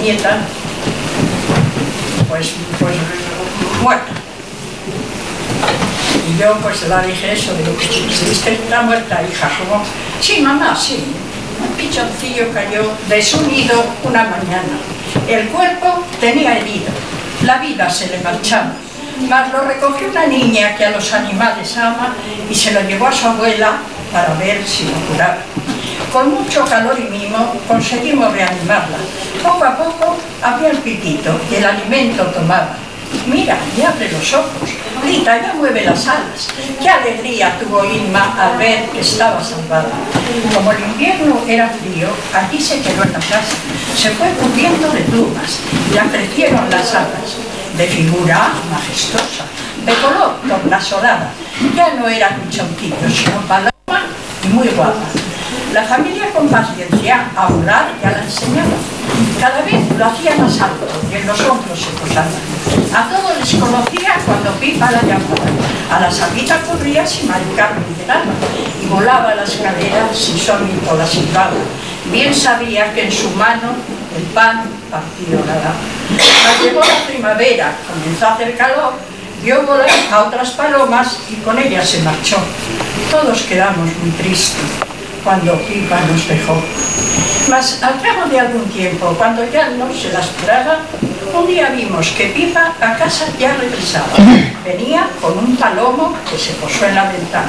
nieta, pues muerta. Y yo pues la dije eso, digo, ¿es que está muerta, hija? Como, sí, mamá, sí. Un pichoncillo cayó de su nido una mañana. El cuerpo tenía herido, la vida se le marchaba. Mas lo recogió una niña que a los animales ama y se lo llevó a su abuela para ver si lo curaba. Con mucho calor y mimo conseguimos reanimarla. Poco a poco abría el pitito y el alimento tomaba. Mira, ya abre los ojos, grita, ya mueve las alas. Qué alegría tuvo Irma al ver que estaba salvada. Como el invierno era frío, allí se quedó en la casa. Se fue cubriendo de plumas, le crecieron las alas. De figura majestuosa, de color tornasolada. Ya no era pichoncillo, sino paloma y muy guapa. La familia con paciencia a volar ya la enseñaba. Cada vez lo hacía más alto y en los hombros se posaba. A todos les conocía cuando Pipa la llamaba. A la sapita corría si Mari Carmen llegaba. Y volaba la escalera si Sónico la silbaba. Bien sabía que en su mano el pan partido la daba. Mas llegó la primavera, comenzó a hacer calor, vio volar a otras palomas y con ellas se marchó. Todos quedamos muy tristes cuando Pipa nos dejó. Mas al cabo de algún tiempo, cuando ya no se la esperaba, un día vimos que Pipa a casa ya regresaba. Venía con un palomo que se posó en la ventana.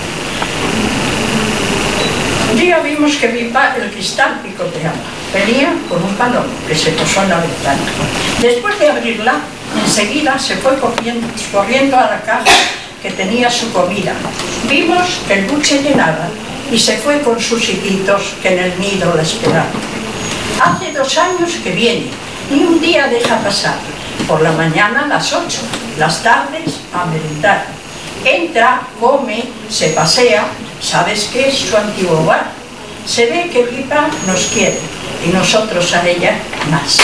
Un día vimos que Pipa el cristal picoteaba. Venía con un palomo que se posó en la ventana. Después de abrirla, enseguida se fue corriendo a la caja que tenía su comida. Vimos que el buche llenaba y se fue con sus hijitos que en el nido la esperaban. Hace 2 años que viene, ni un día deja pasar. Por la mañana a las 8, las tardes a merendar. Entra, come, se pasea, ¿sabes qué es su antiguo hogar? Se ve que Pipa nos quiere y nosotros a ella más.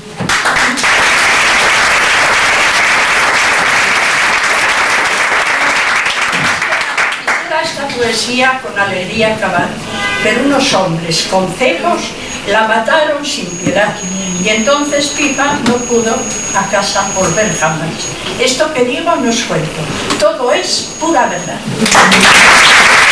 Esta poesía con alegría acabar, pero unos hombres con cejos la mataron sin piedad y entonces Pipa no pudo a casa volver jamás. Esto que digo no es cuento, todo es pura verdad.